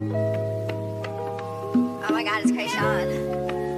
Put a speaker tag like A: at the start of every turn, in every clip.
A: Oh my god, it's Krayshawn.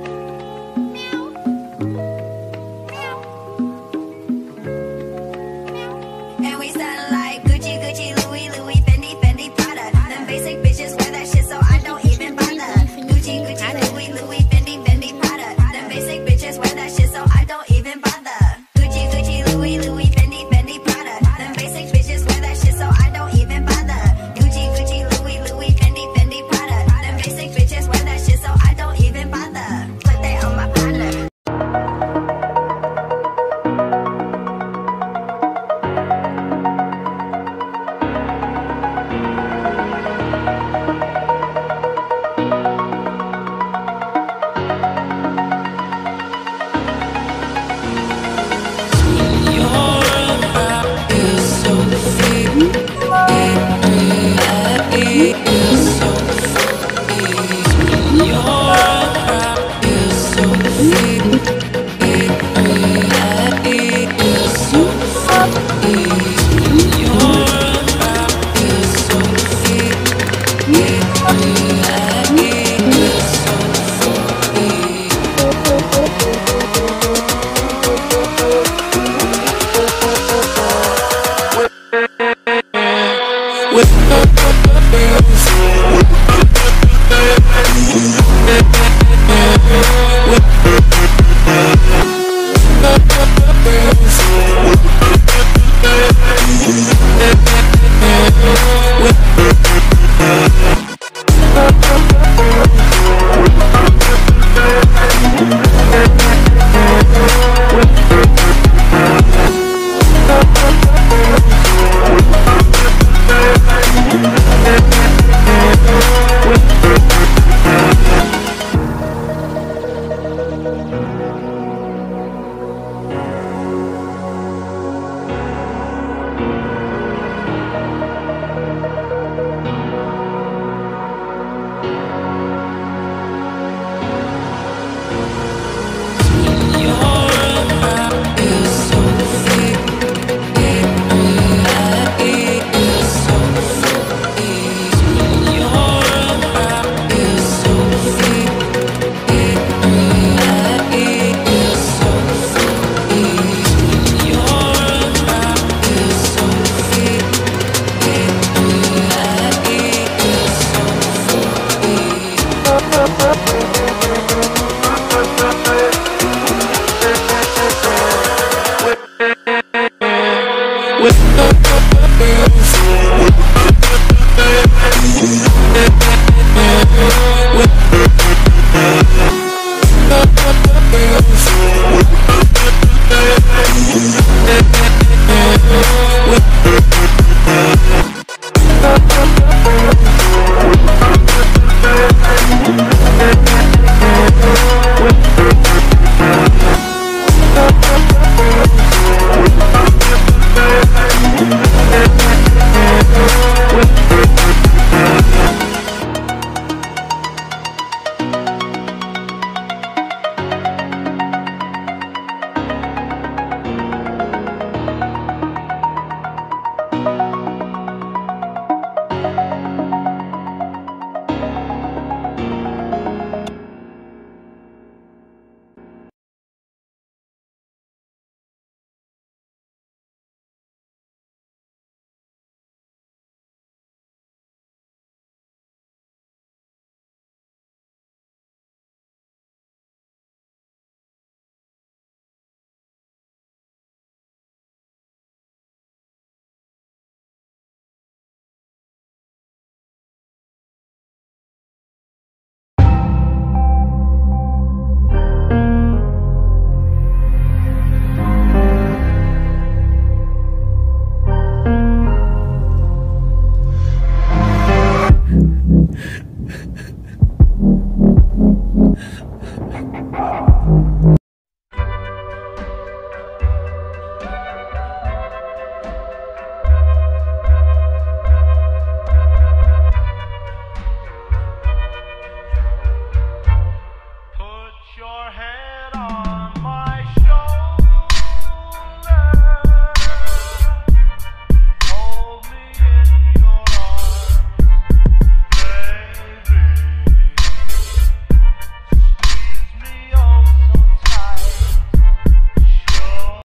A: And we sound like Gucci, Gucci, Louis, Louis, Fendi, Fendi, Prada. Them basic bitches wear that shit, so I don't even bother. Gucci, Gucci, Louis, Louis, Fendi, Fendi, Prada. Them basic bitches wear that shit, so I don't even bother. Gucci, Gucci, Louis, Louis, Fendi, Fendi, Prada. Them basic bitches wear that shit, so I don't even bother. Gucci, Gucci, Louis, Louis, Fendi, Fendi, Prada. Them basic bitches wear that shit, so I don't even bother. Put that on my partner.
B: With